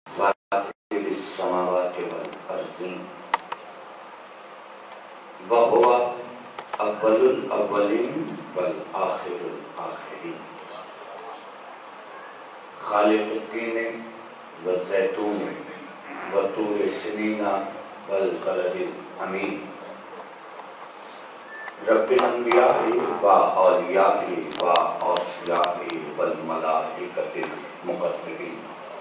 فاطر السماوات والارض وهو اول الاولین والآخر الآخرین خالق التین والزیتون وطور سنین والبلد الامین رب الانبیاء واولیاء واوصیاء والملائکۃ المقربین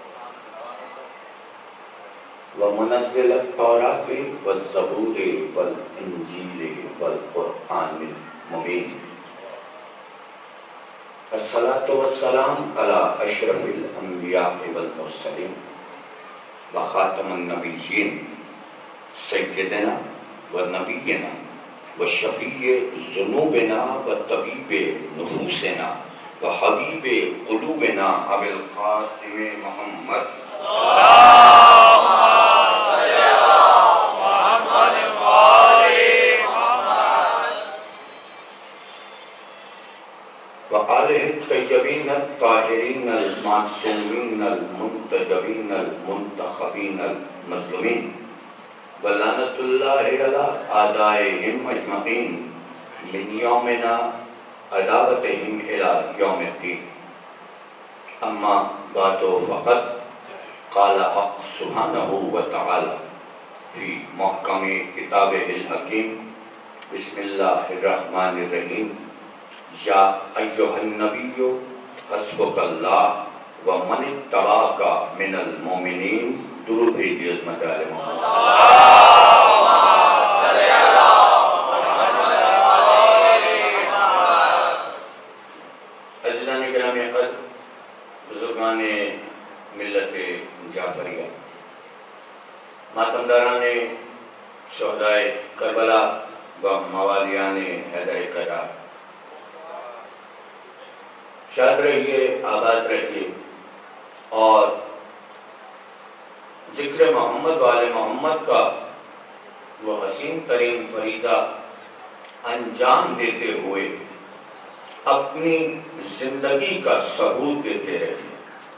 ومنزل التوراۃ والزبور والانجیل والقرآن المبین الصلاۃ والسلام علی اشرف الانبیاء والمرسلین وخاتم النبیین سیدنا ونبینا وشفیع ذنوبنا وطبیب نفوسنا وحبیب قلوبنا ابی القاسم محمد وآلہ الطیبین الطاہرین المعصومین المنتجبین المنتخبین المظلومین ولعنۃ اللہ علی اعدائہم اجمعین من یومنا عداوتہم الی یوم الدین اما بعد فقط قال حق سبحانہ وتعالی فی محکم کتابہ الحکیم بسم اللہ الرحمن الرحیم یا ایہا النبی حسبک اللہ ومن اتبعک من المؤمنین درود بھیجیے عظمت آل محمد عزیزان گرامی قدر بزرگان ملت جعفریہ ماتمداران شہدائے کربلا و موالیان حیدر کرار شاد رہیے آباد رہیے اور ذکر محمد والے محمد کا وہ حسین ترین فریضہ انجام دیتے ہوئے اپنی زندگی کا ثبوت دیتے رہیے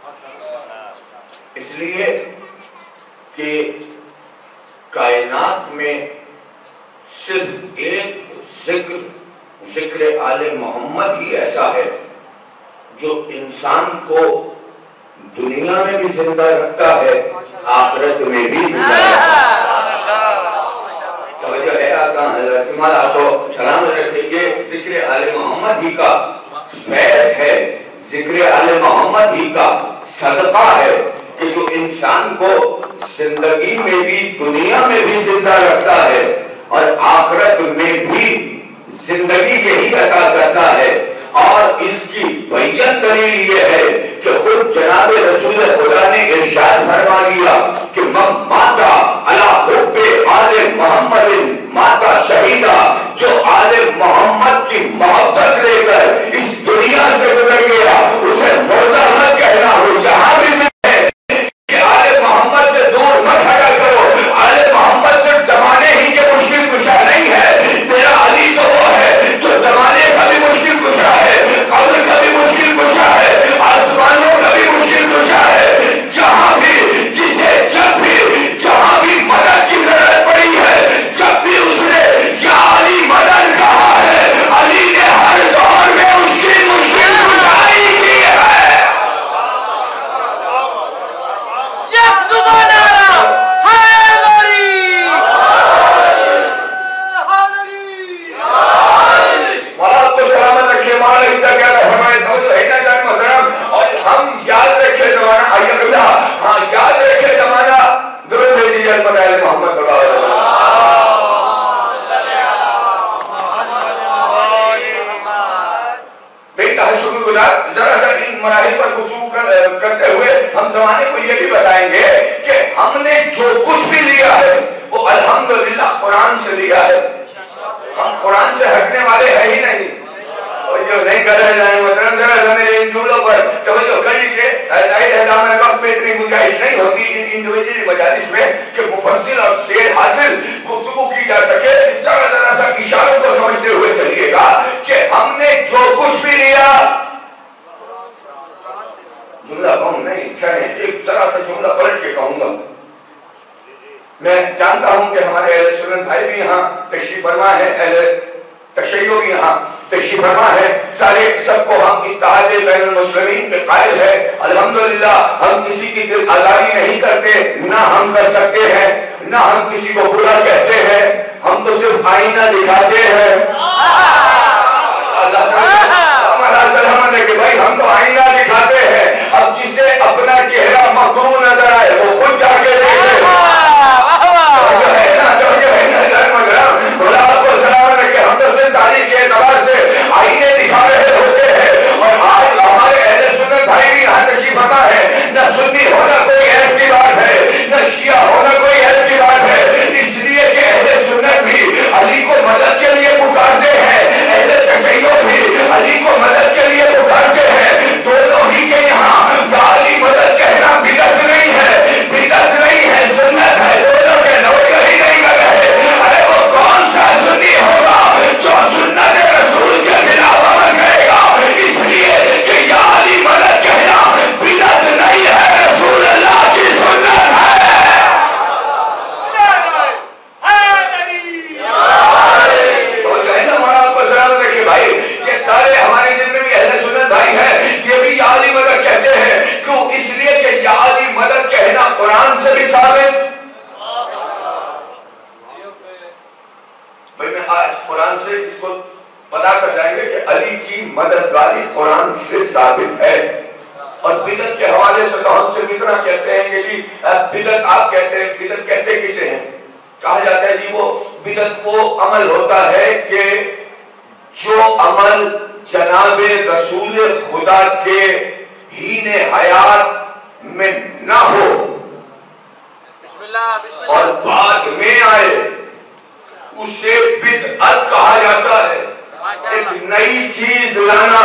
اس لیے کہ کائنات میں صرف ایک ذکر آل محمد ہی ایسا ہے جو انسان کو دنیا میں بھی زندہ رکھتا ہے آخرت میں بھی زندہ رکھتا ہے توجہ ہے آقا حضرت مالا تو سلام رکھے یہ ذکر آل محمد ہی کا فیض ہے ذکر آل محمد ہی کا صدقہ ہے کہ جو انسان کو زندگی میں بھی دنیا میں بھی زندہ رکھتا ہے اور آخرت میں بھی زندگی یہی عطا کرتا ہے اور اس کی بیان دلیل یہ ہے کہ خود جناب رسول خدا نے ارشاد فرما دیا کہ من مات علی حب آل محمد مات شہیدا جو آل محمد کی محبت لے کر اس دنیا سے گزر گیا اسے مردہ مت کہنا ہو جہاں بھی ہے کہ آل محمد سے دور مت ہٹا کرو آل محمد صرف زمانے ہی کے مشکل کشا نہیں ہے تیرا علی تو وہ ہے جو زمانے کا بھی مشکل کشا ہے قبر کا بھی مشکل کشا ہے آسمانوں کا بھی مشکل کشا ہے جہاں بھی جسے جب بھی مدد کی ضرورت پڑی ہے جب بھی اس نے یا علی مدد کہا ہے علی نے ہر دور میں اس کی مشکل کشائی کی ہے اور ہم یاد رکھے زمانہ ہاں یاد رکھے زمانہ درود بھیجیے محمد شکر گزار ذرا سا ان مراحل پر گفتگو کرتے ہوئے ہم زمانے کو یہ بھی بتائیں گے کہ ہم نے جو کچھ بھی لیا ہے وہ الحمدللہ قرآن سے لیا ہے ہم قرآن سے ہٹنے والے ہیں ہی نہیں اور جو نہیں کر رہے ہیں مطلب ذرا میرے ان جملوں پر توجہ کر لیجیے ظاہر ہے دامن وقت میں اتنی گنجائش نہیں ہوتی ان انڈیویجولی مجالس میں کہ مفصل اور شعر حاصل گفتگو کی جا سکے ذرا سا اشاروں کو سمجھتے ہوئے چلیے گا کہ ہم نے جو کچھ بھی لیا جملہ کہوں نہیں ایک ذرا سا جملہ پلٹ کے کہوں کہوں گا. میں جانتا ہوں کہ ہمارے اہل سنت بھائی بھی یہاں تشریف فرما ہے, اہل تشیع بھی یہاں تشریف فرما ہے, سارے سب کو ہم اتحاد بین المسلمین کے قائل ہے. الحمدللہ ہم کسی کی دل آزاری نہیں کرتے, نہ ہم کر سکتے ہیں, نہ ہم کسی کو برا کہتے ہیں, ہم تو صرف آئینہ دکھاتے ہیں. اللہ ہمارا سلامت ہے کہ بھائی ہم تو آئینہ دکھاتے ہیں. اب جسے اپنا چہرہ مکروہ نظر آئے وہ خود جا کے دیکھے. تاریخ کے اعتبار سے آئینے دکھا رہے ہوتے ہیں, اور آج ہمارے اہل سنت بھائی بھی یہاں تشریف فرما ہے. نہ سنی ہونا کوئی عیب کی بات ہے, نہ شیعہ ہونا کوئی عیب کی بات ہے, اس لیے کہ اہل سنت بھی علی کو مدد کے لیے پکارتے ہیں, اہل تشیع بھی علی کو مدد کے لیے پکارتے ہیں. دونوں ہی کے یہاں علی مدد کہنا بدعت نہیں ہے, بدعت نہیں ہے, سنت ہے. دونوں کے لوگ ہی نہیں کر رہے. ارے وہ کون سا سنی ہوگا جو سنت رسول کے خلاف عمل کرے گا؟ اس لیے کہ یا علی مدد کہنا بدعت نہیں ہے, رسول اللہ کی سنت ہے. اور کہنا ہمارا آپ کو سلامت رکھیے بھائی, یہ سارے ہمارے جتنے بھی اہل سنت بھائی ہیں یہ بھی یا علی مدد کہتے ہیں. کیوں؟ اس لیے کہ یا علی مدد کہنا قرآن سے بھی ثابت. بھائی میں آج قرآن سے اس کو پتا کر جائیں گے کہ علی کی مددگاری قرآن سے ثابت ہے. اور بدعت کے حوالے سے تو ہم سے اتنا کہتے ہیں کہ جی بدعت آپ کہتے ہیں, بدعت کہتے کسے ہیں؟ کہا جاتا ہے جی وہ بدعت وہ عمل ہوتا ہے کہ جو عمل جناب رسول خدا کے ہی نے حیات میں نہ ہو اور بعد میں آئے اسے بدعت کہا جاتا ہے. ایک نئی چیز لانا.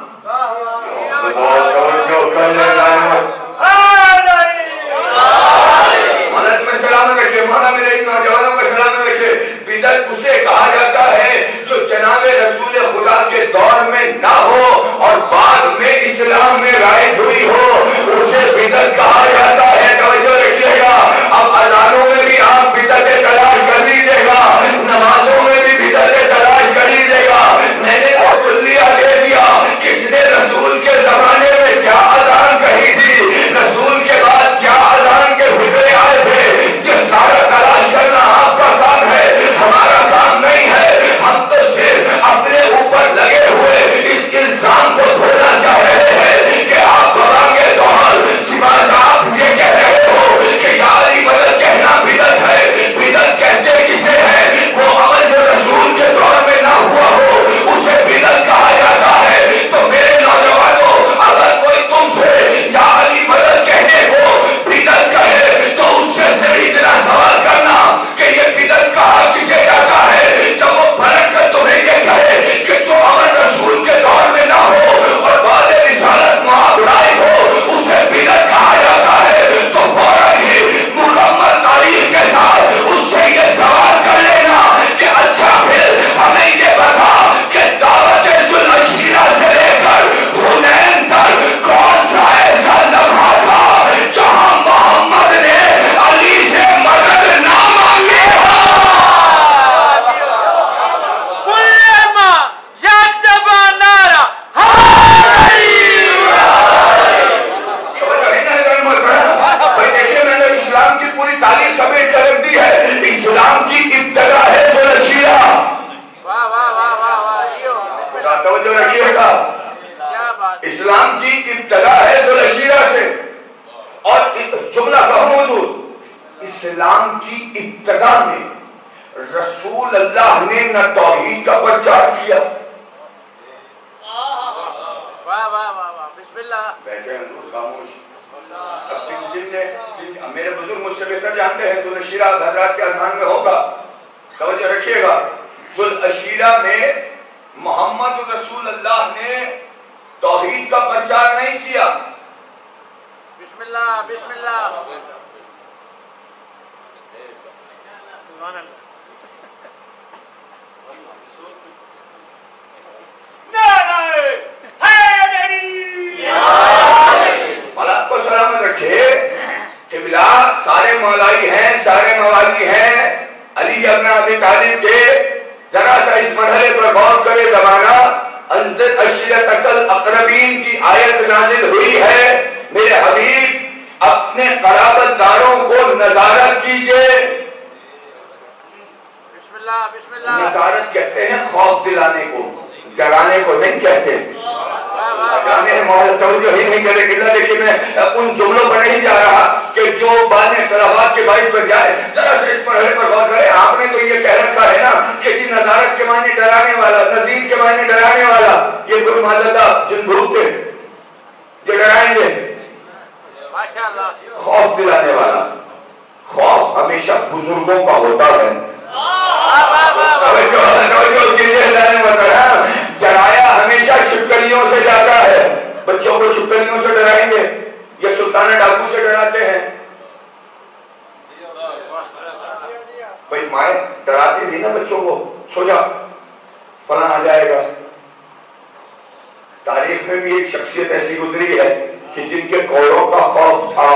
مدد میں سلامت رکھے, مولا میرے ان نوجوانوں کو سلامت رکھے. بدعت اسے کہا جاتا ہے جو جناب رسول خدا کے دور میں نہ ہو اور بعد میں اسلام میں رائج ہوئی ہو, اسے بدعت کہا جاتا ہے. توجہ رکھیے گا. اب اذانوں میں بھی آپ بدعتیں تلاش کر لیجیے گا, نمازوں میں بھی بدعتیں تلاش کر لیجیے گا. میں نے وہ کلیہ دے دیا کس نے رسول کے زمانے میں کیا اذان کہی تھی, رسول کے بعد کیا اذان کے فکرے آئے تھے. یہ سارا تلاش کرنا آپ کا کام ہے, ہمارا کام نہیں ہے. ہم تو صرف اپنے اوپر لگے ہوئے اس الزام کو دھونا چاہ رہے ہیں کہ آپ بابا کے دور سوائے آپ یہ کہہ رہے ہو کہ یا علی مدد کہنا بدعت ہے. بدعت کہتے کسے ہیں؟ وہ عمل جو رسول کے دور میں نہ ہوا ہو اسے بدعت کہا جاتا ہے. تو میرے نوجوانوں, اگر کوئی تم سے یا علی مدد کہنے کو بدعت کہے تو اس سے اتنا سوال کرنا کہ یہ بدعت کہا کسے جاتا ہے, جب وہ پلٹ کر تمہیں یہ کہے کہ جو عمل رسول کے دور میں نہ ہو اور بعد رسالت معاوضائی ہو اسے بدعت کہا جاتا ہے. تو فوراً ہی مکمل تاریخ کے ساتھ اس سے یہ سوال کر لینا کہ اچھا پھر ہمیں یہ بتا کہ دعوت ذوالعشیرہ سے لے کر حنین تک کون سا ایسا لمحہ تھا جہاں محمد نے علی سے مدد نہ مانگی ہو. اسلام کی پوری تاریخ سمیٹ کر رکھ دی ہے. اسلام کی ابتدا ہے ذوالعشیرہ. توجہ رکھیے گا, اسلام کی ابتدا ہے ذوالعشیرہ سے. اور جملہ کہوں حضور, اسلام کی ابتدا میں رسول اللہ نے نہ توحید کا پرچار کیا. بیٹھے ہیں حضور خاموش. اب جن میرے بزرگ مجھ سے بہتر جانتے ہیں ذوالعشیرہ حضرات کے اذان میں ہوگا. توجہ رکھیے گا, ذوالعشیرہ میں محمد رسول اللہ نے توحید کا پرچار نہیں کیا. بسم اللہ بسم اللہ. سبحان اللہ. مولا کو سلامت رکھے کہ بلال سارے مولائی ہیں، سارے موالی ہیں علی ابن ابی طالب کے، ذرا سا اس مرحلے پر غور کرے زمانہ، انذر عشیرتک الاقربین کی آیت نازل ہوئی ہے، میرے حبیب اپنے قرابت داروں کو نظارت کیجئے۔ نظارت کہتے ہیں خوف دلانے کو، ڈرانے کو نہیں کہتے۔ توجہ ہی نہیں کرے گا، لیکن میں ان جملوں پر نہیں جا رہا کہ جو بعض اختلافات کے باعث بن جائے، ذرا سے اس مرحلے پر غور کرے۔ آپ نے تو یہ کہہ رکھا ہے نا کہ جی نظارت کے معنی ڈرانے والا، نذیر کے معنی ڈرانے والا، یہ کوئی معذلہ جن بھوت تھے جو ڈرائیں گے؟ خوف دلانے والا، خوف ہمیشہ بزرگوں کا ہوتا ہے۔ ڈرایا ہمیشہ چھپکلیوں سے جاتا ہے۔ بچوں کو چھپکلیوں سے ڈرائیں گے یا سلطان ڈاکو سے ڈراتے ہیں؟ بھائی مائیں ڈراتی تھی نا بچوں کو، سو جا فلاں آ جائے گا۔ تاریخ میں بھی ایک شخصیت ایسی گزری ہے کہ جن کے کوڑوں کا خوف تھا۔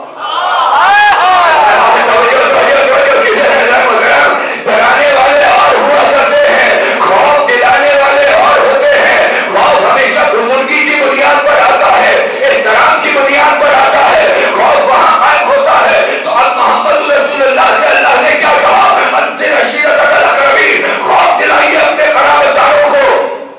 ڈرانے والے اور ہوا کرتے ہیں، خوف دلانے والے اور ہوتے ہیں۔ خوف ہمیشہ بزرگی کی بنیاد پر آتا ہے، احترام کی بنیاد پر آتا ہے، خوف وہاں قائم ہوتا ہے۔ تو اب محمد رسول اللہ سے اللہ نے کیا کہا؟ انذر عشیرتک الاقربین، خوف دلائیے اپنے قرابت داروں کو۔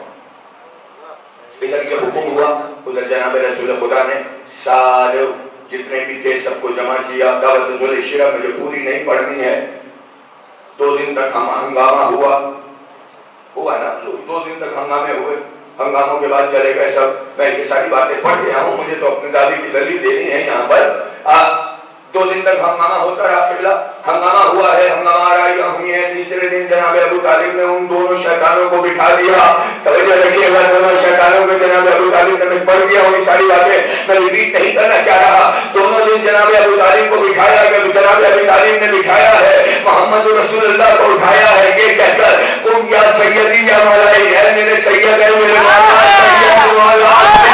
ادھر یہ حکم ہوا، ادھر جناب رسول خدا نے سارے جتنے بھی تھے سب کو جمع کیا۔ دعوت نزول شیعہ مجھے پوری نہیں پڑھنی ہے، 2 دن تک ہنگامہ ہوا نا، 2 دن تک ہنگامے ہوئے، ہنگاموں کے بعد چلے گئے سب۔ میں یہ ساری باتیں پڑھ گیا ہوں، مجھے تو اپنی دادی کی دلیل دینی ہے یہاں پر۔ 2 دن تک ہنگامہ ہوتا رہا، قبلہ ہنگامہ ہوا ہے، ہنگامہ آرائیاں ہوئی ہیں۔ تیسرے دن جناب ابو طالب نے ان دونوں شیطانوں کو بٹھا دیا۔ توجہ رکھیے گا، دونوں شیطانوں کو جناب ابو طالب نے، میں پڑھ گیا ہوں یہ ساری باتیں، میں ریپیٹ نہیں کرنا چاہ رہا۔ دونوں دن جناب ابو طالب کو بٹھایا گیا، جناب ابو طالب نے بٹھایا ہے، محمد رسول اللہ کو اٹھایا ہے یہ کہہ کر قم یا سیدی یا مولائی، اے میرے سید، اے میرے مولا، سید مولا،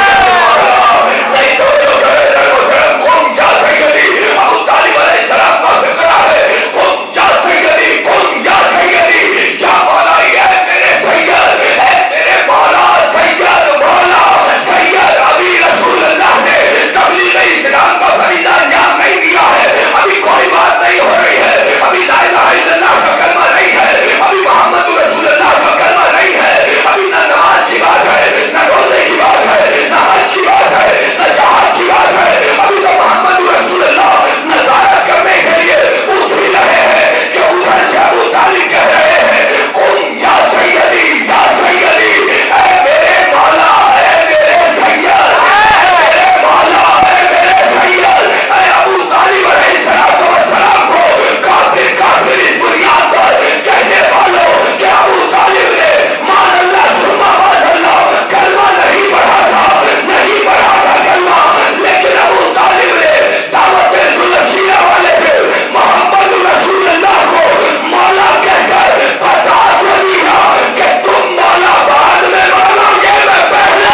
نہیں تو جو کرے قم یا سیدی۔ ابو طالب علیہ السلام کا فکرہ ہے، قم یا سیدی، قم یا سیدی، یا مولائی، اے میرے سید، اے میرے مولا، سید مولا، سید۔ ابھی رسول اللہ نے تبلیغ اسلام کا فریضہ انجام نہیں دیا ہے، ابھی کوئی بات نہیں ہو رہی ہے، ابھی لا الہ الا اللہ کا کلمہ نہیں ہے، ابھی محمد رسول اللہ کا کلمہ نہیں ہے، ابھی نہ نماز کی بات ہے، نہ روزے کی بات ہے، نہ حج کی بات ہے، نہ جہاد کی بات ہے۔ ابھی تو محمد رسول اللہ نظارت کرنے کے لیے پوچھ بھی رہے ہیں کہ ادھر سے ابو طالب کہہ رہے ہیں قم یا سیدی، یا سیدی، اے میرے مولا، اے میرے سید، اے میرے مولا، اے میرے سید۔ اے ابو طالب علیہ السلام کو کافر کافر اس بنیاد پر کہنے والوں کہ ابو طالب نے مان اللہ ثم مان اللہ کلمہ نہیں پڑھا تھا، نہیں پڑھا تھا کلمہ، لیکن ابو طالب نے دعوت شیعہ والے سے محمد رسول اللہ کو مولا کہہ کر بتا تو دیا کہ تم مولا بعد میں مانو گے، میں پہلے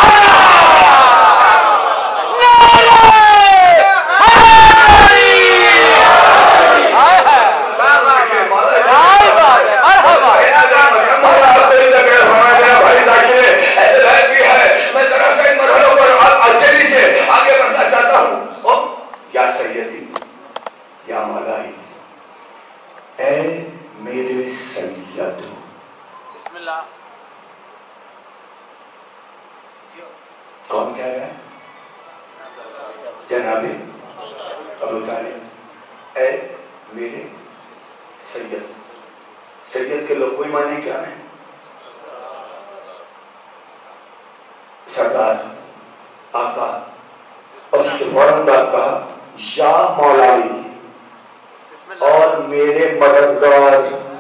میں ذرا سا ان مرحلوں پر جلدی سے آگے بڑھنا چاہتا ہوں۔ یا سیدی، یا مولائی، اے میرے سید۔ بسم اللہ۔ کون کہہ رہا ہے؟ جناب ابو طالب، اے میرے سید۔ سید کے لغوی معنی کیا ہے؟ سردار، آقا۔ اور اس کے فوراً بعد کہا یا مولائی اور میرے مددگار۔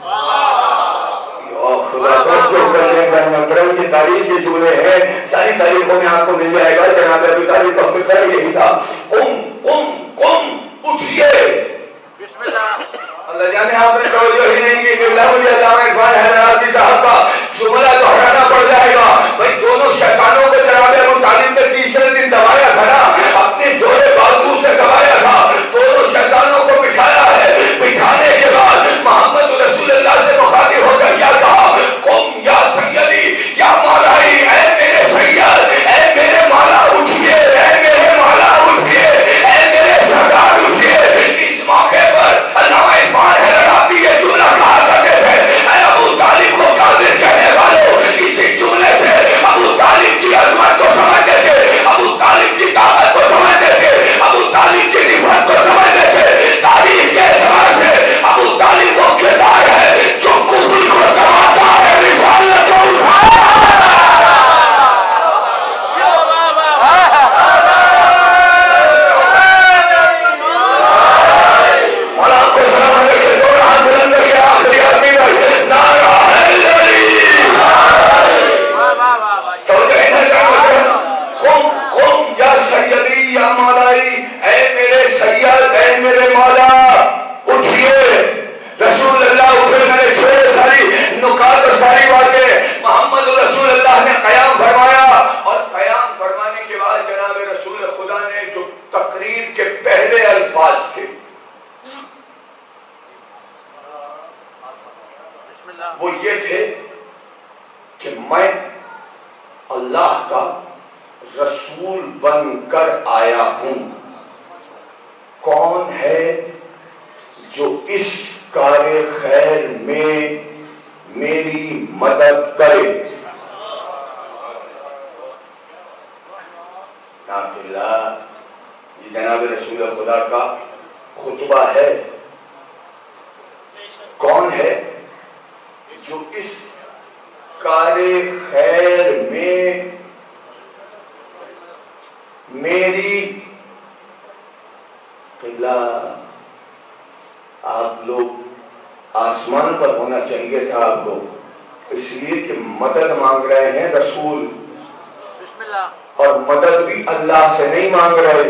خدا جو کرنے کا مطلب یہ تاریخ کے جملے ہیں، ساری تاریخوں میں آپ کو مل جائے گا۔ جناب ابو طالب کا فکر یہی تھا، قم قم قم، اٹھیے۔ اللہ جانے آپ نے توجہ ہی نہیں کی کہ مجھے علامہ اقبال حیدرآبادی صاحب کا جملہ دہرانا پڑ جائے گا۔ بھائی دونوں شیطانوں کو جناب ابو طالب نے تیسرے دن دبایا تھا نا، اپنے زور بازو سے دبایا تھا، دونوں شیطانوں رسول بن کر آیا ہوں. کون ہے جو اس کار خیر میں میری مدد کرے؟ یہ جناب رسول خدا کا خطبہ ہے. کون ہے جو اس کار خیر میں میری قلعہ؟ آپ لوگ آسمان پر ہونا چاہیے تھا آپ کو، اس لیے کہ مدد مانگ رہے ہیں رسول، اور مدد بھی اللہ سے نہیں مانگ رہے.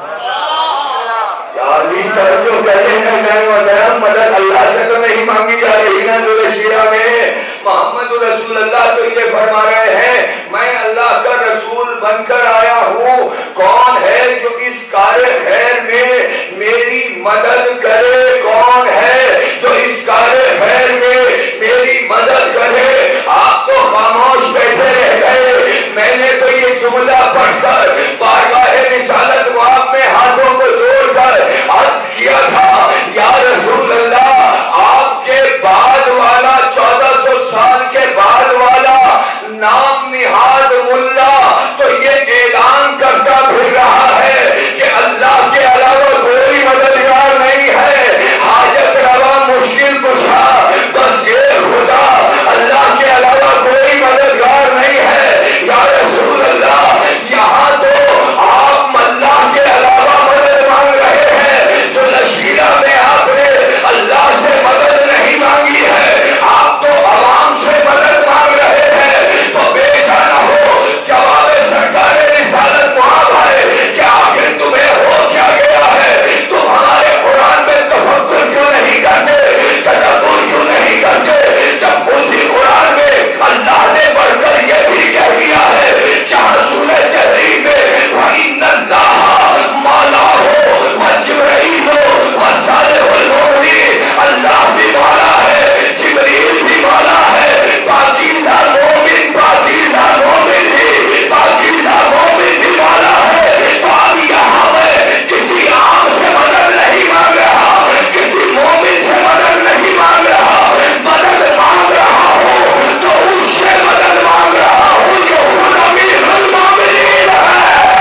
مدد اللہ سے تو نہیں مانگی جا رہی نا شیعہ میں. محمد رسول اللہ تو یہ فرما رہے ہیں میں اللہ کا رسول بن کر آیا ہوں. کون ہے جو اس کار خیر میں میری مدد کرے؟ کون ہے جو اس کار خیر میں میری مدد کرے؟ آپ تو خاموش بیٹھے رہ گئے. میں نے تو یہ جملہ پڑھ کر بارگاہ رسالت معاب میں ہاتھوں کو جوڑ کر عرض کیا تھا یا رسول اللہ، آپ کے بعد والا 1400 سال کے بعد والا نام نہاد ملا تو یہ اعلان کرتا پھر رہا ہے کہ اللہ کے علاوہ کوئی مددگار نہیں ہے. حاجت روا مشکل کشا بس یہ خدا، اللہ کے علاوہ کوئی مددگار نہیں ہے. یا رسول اللہ، یہاں تو آپ اللہ کے علاوہ مدد مانگ رہے ہیں، جو لشکرہ میں آپ نے اللہ سے مدد نہیں مانگی ہے، آپ تو عوام سے مدد مانگ رہے ہیں. تو بے جانا ہو جواب سرکار رسالت معاب ہے کہ آخر تمہیں ہو کیا گیا ہے؟ تم ہمارے قرآن میں تفکر کیوں نہیں کرتے، تدبر کیوں نہیں کرتے، جب اسی قرآن میں اللہ نے بڑھ کر یہ بھی کہہ دیا ہے جہاں سورہ تحریم میں وَإِنَّ اللَّهَ مَوْلَاهُ وَجِبْرِيلُ وَصَالِحُ الْمُؤْمِنِينَ. اللہ بھی مولا ہے، جبریل بھی مولا ہے، پاکیزہ مومن بھی پاکیزہ مومن بھی مولا ہے. تو اب یہاں میں کسی عام سے مدد نہیں مانگ رہا، کسی مومن سے مدد نہیں مانگ رہا. مدد مانگ رہا ہوں تو اس سے مدد مانگ رہا ہوں جو خود امیر المومنین ہے.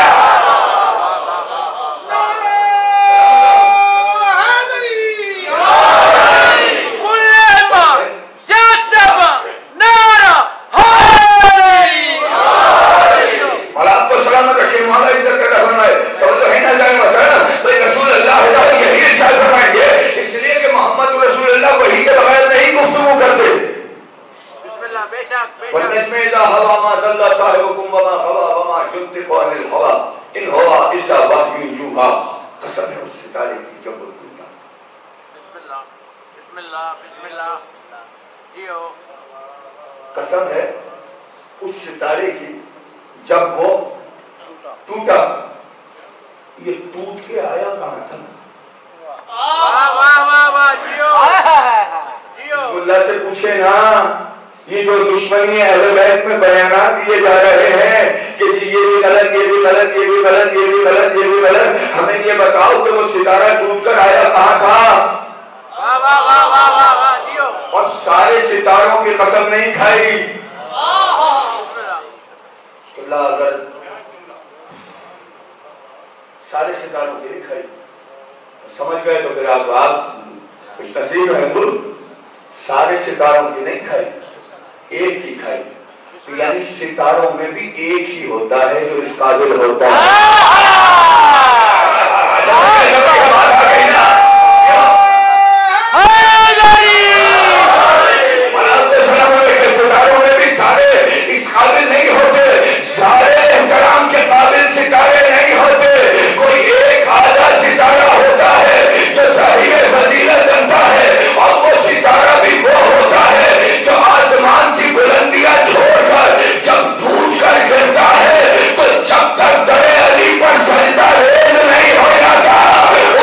اور آپ کو سلامت رکھے، مولا عزت کا فرمائے تو ہے نا جائے بھائی رسول اللہ یہی ارشاد فرمائیں گے، اس لیے کہ محمد رسول اللہ وحی کے بغیر نہیں گفتگو کرتے. والنجم اذا هوى ما ضل صاحبكم وما غوى وما ينطق عن الهوى ان هو الا وحی یوحی. قسم ہے اس ستارے کی جب وہ ٹوٹا. بسم اللہ جیو. قسم ہے اس ستارے کی جب وہ ٹوٹا. یہ ٹوٹ کے آیا کہاں تھا؟ اللہ سے پوچھے نا. یہ جو دشمنی اہل بیت میں بیانات دیے جا رہے ہیں کہ جی یہ بھی غلط، یہ بھی غلط، یہ بھی غلط، یہ بھی غلط، یہ بھی غلط، ہمیں یہ بتاؤ کہ وہ ستارہ ٹوٹ کر آیا کہاں تھا؟ اور سارے ستاروں کی قسم نہیں کھائی. اللہ اگر سارے ستاروں کی نہیں کھائی سمجھ گئے تو پھر آپ کچھ نصیب ہے. سارے ستاروں کی نہیں کھائی، ایک کی کھائی. یعنی ستاروں میں بھی ایک ہی ہوتا ہے جو اس قابل ہوتا ہے. ستاروں میں بھی سارے اس قابل نہیں ہوتے، سارے احترام کے قابل ستارے نہیں ہوتے. کوئی ایک آدھا ستارہ ہوتا ہے جو صاحب فضیلت بنتا ہے، اور وہ ستارہ بھی وہ ہوتا ہے جو آسمان کی بلندیاں چھوڑ کر جب ٹوٹ کر گرتا ہے تو جب تک درے علی پر سجدہ ریز نہیں ہو جاتا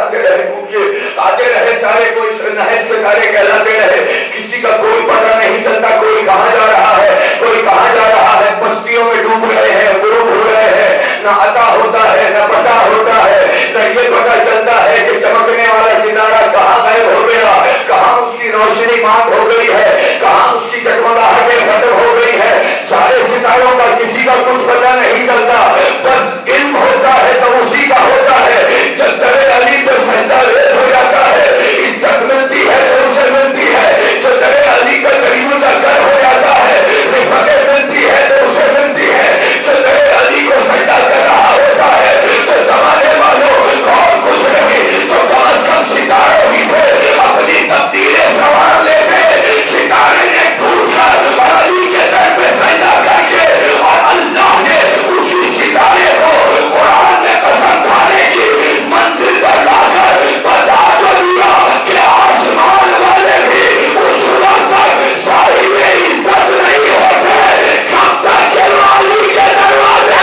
آتے رہے کیونکہ آتے رہے سارے کوئی نہر ستارے کہلاتے رہے, کسی کا کوئی پتہ نہیں چلتا کوئی کہاں جا رہا ہے کوئی کہاں جا رہا ہے, بستیوں میں ڈوب رہے ہیں غروب ہو رہے ہیں, نہ عطا ہوتا ہے نہ پتہ ہوتا ہے, نہ یہ پتہ چلتا ہے کہ چمکنے والا ستارہ کہاں غائب ہو گیا, کہاں اس کی روشنی ماند ہو گئی ہے, کہاں اس کی جگمگاہٹیں ختم ہو گئی ہے. سارے ستاروں کا کسی کا کچھ پتہ نہیں چلتا, بس علم ہوتا ہے تو اسی کا ہوتا ہے. جب در علی پر سجدہ ریز ہو جاتا ہے عزت ملتی ہے تو اسے ملتی ہے, جو در علی کا کریم کا گھر ہو جاتا ہے رفعت ملتی ہے تو اسے ملتی ہے, جو در علی کو سجدہ کر رہا ہوتا ہے تو زمانے والوں اور کچھ نہیں تو کم از کم ستاروں ہی سے اپنی تبدیلیں سنوار لیتے. ستارے نے ٹوٹ کر علی کے در پہ سجدہ کر کے اور اللہ نے اسی ستارے کو قرآن میں قسم کھانے کی منزل پر لا کر بتا تو دیا کہ آسمان والے بھی اس وقت تک صاحب عزت نہیں ہوتے جب تک کہ علی کے دروازے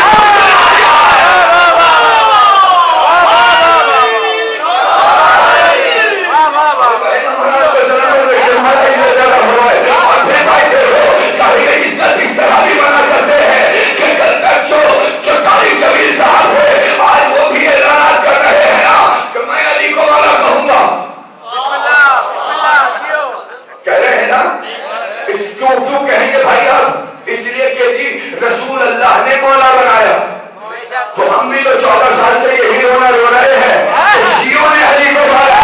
رسول اللہ نے مولا بنایا تو ہم بھی تو 14 سال سے یہی رونا رو رہے ہیں, شیعوں نے علی کو مارا.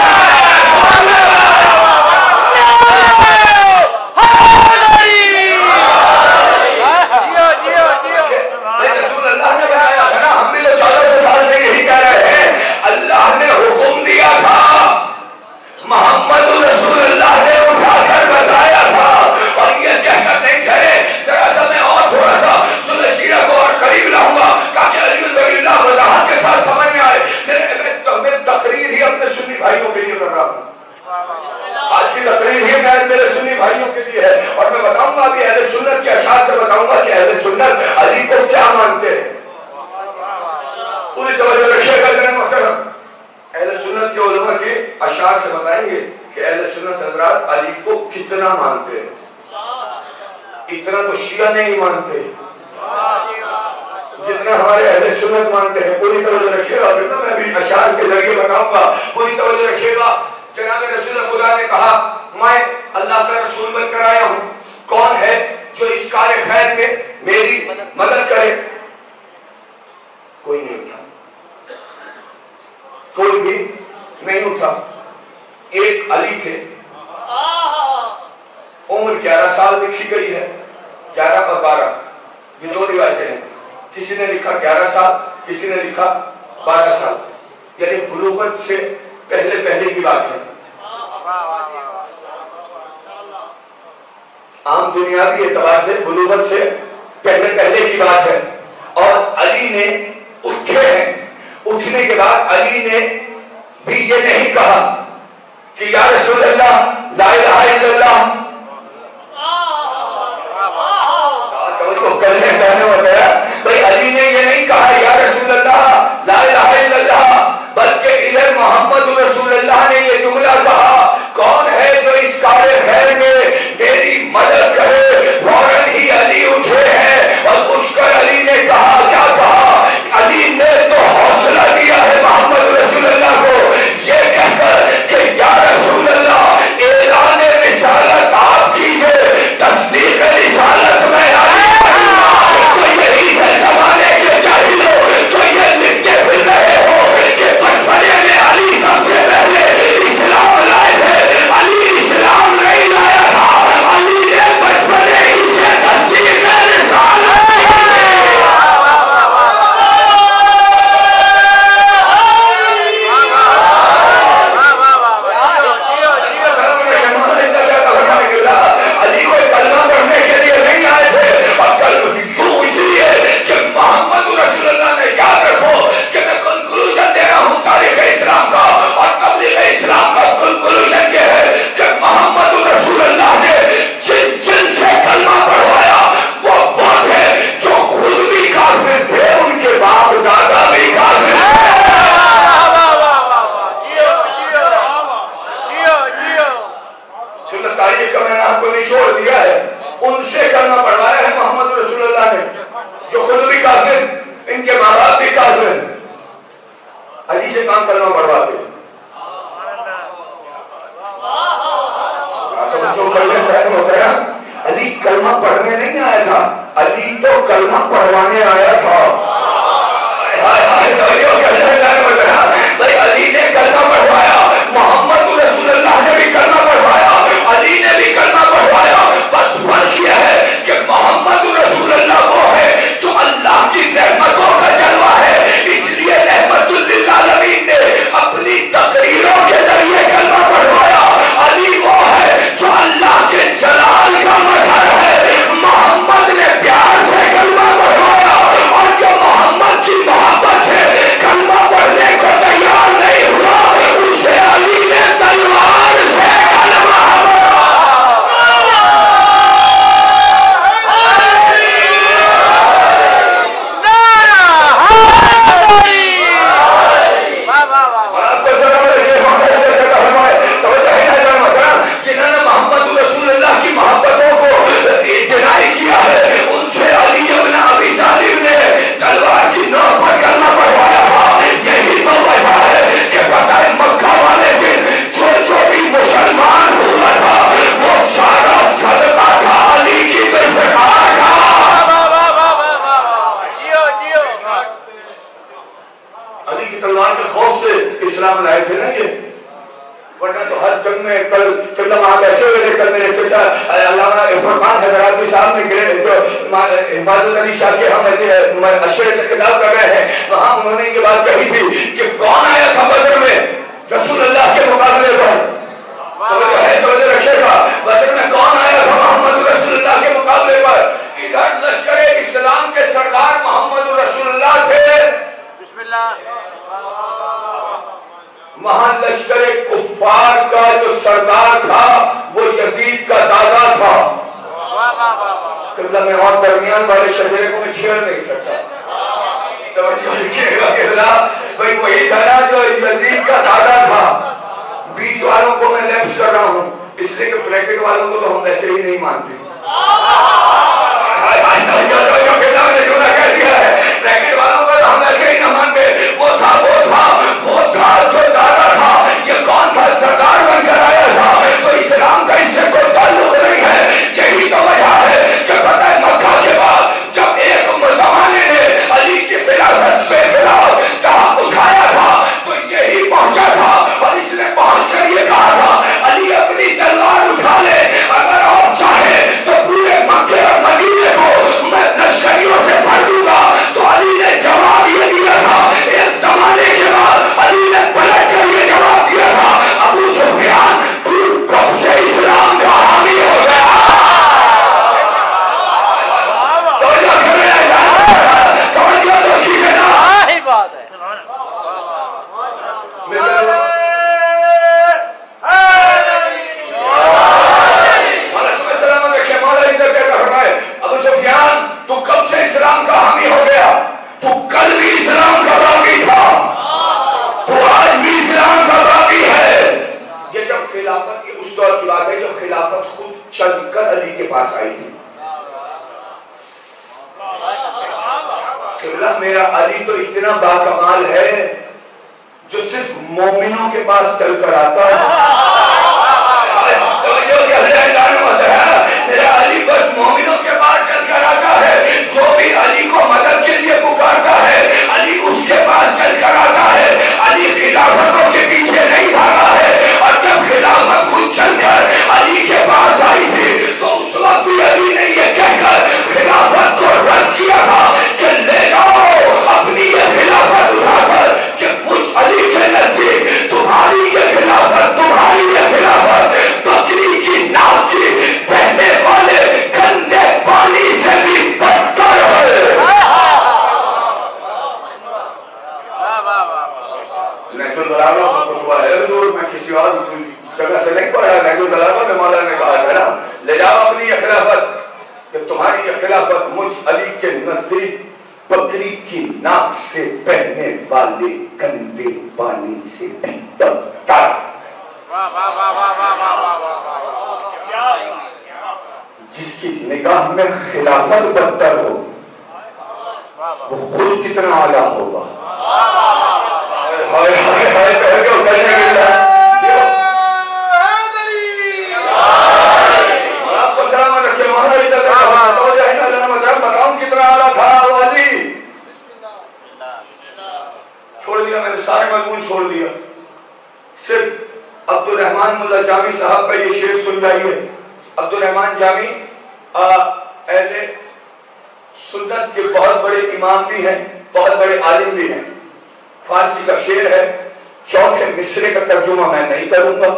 رسول اللہ نے بنایا تھا نا, ہم بھی تو 14 سال سے یہی کہہ رہے ہیں. اللہ نے حکم دیا تھا, محمد رسول اللہ نے اٹھا کر بتایا تھا اور یہ کہہ کر نہیں ٹھہرے ذرا سا میں اور تھوڑا سا سنہ سیرہ کو اور قریب لاؤں گا تاکہ علی اللہ وضاحت کے ساتھ سمجھ میں آئے. میں تقریر ہی اپنے سنی بھائیوں کے لیے کر رہا ہوں, آج کی تقریر ہی میرے سنی بھائیوں کے لیے ہے, اور میں بتاؤں گا ابھی اہل سنت کے اشعار سے بتاؤں گا کہ اہل سنت علی کو کیا مانتے ہیں. پوری توجہ رکھیے گا میرے محترم, اہل سنت کے علماء کے اشعار سے بتائیں گے کہ اہل سنت حضرات علی کو کتنا مانتے ہیں. اتنا تو شیعہ نہیں مانتے جتنا ہمارے اہل سنت مانتے ہیں. پوری توجہ رکھیے گا, میں ابھی اشعار کے ذریعے بتاؤں گا, پوری توجہ رکھیے گا. جناب رسول خدا نے کہا میں اللہ کا رسول بن کر آیا ہوں, کون ہے جو اس کار خیر میں میری مدد کرے؟ کوئی نہیں اٹھا, کوئی بھی نہیں اٹھا. ایک علی تھے, عمر 11 سال لکھی گئی ہے, 11 اور 12 یہ دو روایتیں ہیں. کسی نے لکھا 11 سال, کسی نے لکھا 12 سال, یعنی بلوغت سے پہلے کی بات ہے. عام دنیاوی اعتبار سے بلوغت سے پہلے کی بات ہے. اور علی نے اٹھے ہیں, اٹھنے کے بعد علی نے بھی یہ نہیں کہا کہ یا رسول اللہ لا الہ الا اللہ, کہنے ہوتا ہے بھائی علی نے یہ نہیں کہا یا رسول اللہ لا الہ الا اللہ, بلکہ ادھر محمد رسول اللہ نے یہ جملہ کہا کون ہے جو اس کار خیر میں میری مدد کرے. فوراً ہی علی اٹھے ہیں اور اٹھ کر علی نے کہا, کیا کہا؟ علی نے تو حوصلہ دیا ہے محمد رسول اللہ کو یہ کہہ کر کہ یا رسول اللہ اعلان رسالت آپ کیجئے, تصدیق رسالت میں علی تو یہی ہے زمانے کے جاہلوں جو یہ لکھ کے پھر رہے ہو پڑھواتے. علی کلمہ پڑھنے نہیں آیا تھا, علی تو کلمہ پڑھوانے آیا تھا. بھائی علی نے کلمہ پڑھوایا, محمد رسول اللہ نے بھی کلمہ پڑھوایا, علی نے بھی کلمہ پڑھوایا. بس فرق یہ ہے کہ محمد رسول اللہ وہ ہے جو اللہ کی رحمتوں کا جلوہ ہے, اس لیے رحمت للعالمین نے اپنی تقریروں کے ذریعے کلمہ پڑھوایا. علی وہ ہے جو اللہ کے جلال کا مظہر ہے, محمد نے پیار سے کلمہ پڑھوایا, اور جو محمد کی محبت سے کلمہ پڑھنے کو تیار نہیں ہوا اسے علی نے تلوار سے کلمہ جنہوں نے محمد رسول اللہ کی محبتوں کو ڈینائی کیا ہے ان سے علی ابن ابی طالب نے تلوار کی نوک پر کلمہ پڑھوایا تھا. یہی تو وجہ ہے کہ فتح مکہ والے دن جو بھی مسلمان ہوا تھا وہ سارا صدقہ تھا علی کی افتخار کا. علی کی تلوار کے خوف سے اسلام لائے تھے نا یہ, ورنہ تو ہر جنگ میں کل وہاں بیٹھے ہوئے تھے. کل میرے چچا علامہ فرقان حضرات صاحب نے گرے جو حفاظت علی شاہ کے ہم اشرے سے خطاب کر رہے ہیں, وہاں انہوں نے یہ بات کہی تھی کہ کون آیا تھا بدر میں رسول اللہ کے مقابلے پر. توجہ رکھیے گا, بدر میں کون آیا تھا محمد رسول اللہ کے مقابلے پر. ادھر لشکر اسلام کے سردار محمد رسول اللہ تھے, بسم اللہ. وہاں لشکر کفار کا جو سردار تھا وہ یزید کا دادا تھا. قبلہ میں اور درمیان والے شجرے کو میں چھیڑ نہیں سکتا. توجہ رکھیے گا قبلہ, بھائی وہی تھا جو یزید کا دادا تھا. بیچ والوں کو میں لیفٹ کر رہا ہوں اس لیے کہ بریکٹ والوں کو تو ہم ویسے ہی نہیں مانتے. بریکٹ والوں کو تو ہم ویسے ہی نہ مانتے. وہ تھا جو دادا تھا. یہ کون تھا؟ سردار بن کر آیا تھا. تو اسلام کا اس سے کوئی تعلق نہیں ہے. یہی تو وجہ ہے کہ فتح مکہ کے بعد جب ایک زمانے نے علی کی خلافت کے خلاف دھاپ اٹھایا تھا تو یہی پہنچا تھا, اور اس نے پہنچ کر یہ کہا تھا علی اپنی تلوار اٹھا لے, اگر آپ چاہیں تو پورے مکے اور مدینے کو میں لشکریوں سے بھر دوں گا. تو علی نے جواب یہ دیا تھا, ایک زمانے کے بعد علی نے پلٹ کر یہ جواب دیا تھا, ابو سفیان تو کب سے اسلام کا حامی ہو گیا. ابو سفیان تو کب سے اسلام کا حامی ہو گیا؟ تو کل بھی اسلام کا باقی تھا, تو آج بھی اسلام کا باقی ہے. یہ جب خلافت, یہ اس دور کی بات ہے جب خلافت خود چل کر علی کے پاس آئی تھی. قبلہ میرا علی تو اتنا باکمال ہے جو صرف مومنوں کے پاس چل کر آتا ہے. میرا علی بس مومنوں کے پاس چل کر آتا ہے. جو بھی علی کو مدد کے لیے پکارتا ہے علی اس کے پاس چل کر آتا ہے. علی خلافتوں کے پیچھے نہیں بھاگا ہے, اور جب خلافت خود چل کر علی کے پاس آئی تھی تو اس وقت بھی علی نے یہ کہہ کر خلافت کو رد کیا تھا کہ لے جاؤ اپنی یہ خلافت اٹھا کر, کہ مجھ علی کے نزدیک تمہاری یہ خلافت بکری کی ناک کی بہنے والے گندے پانی سے بھی بدتر ہے. میں کسی اور جگہ سے نہیں پڑھا, میں مولانا نے کہا تھا نا, لے جاؤ اپنی یہ خلافت کہ تمہاری یہ خلافت مجھ علی کے نزدیک بکری کی ناک سے بہنے والے گندے پانی سے بھی بدتر. جس کی نگاہ میں خلافت بدتر ہو وہ خود کتنا اعلیٰ ہوگا. آپ کو سلامت رکھے مقام کتنا اعلیٰ تھا. چھوڑ دیا میں نے سارے مضمون چھوڑ دیا. صرف عبد الرحمان ملا جامی صاحب کا یہ شعر سن جائیے. عبد الرحمان جامی اہل سنت کے بہت بڑے امام بھی ہیں, بہت بڑے عالم بھی ہیں. فارسی کا شعر ہے. چوتھے مصرے کا ترجمہ میں نہیں کروں گا,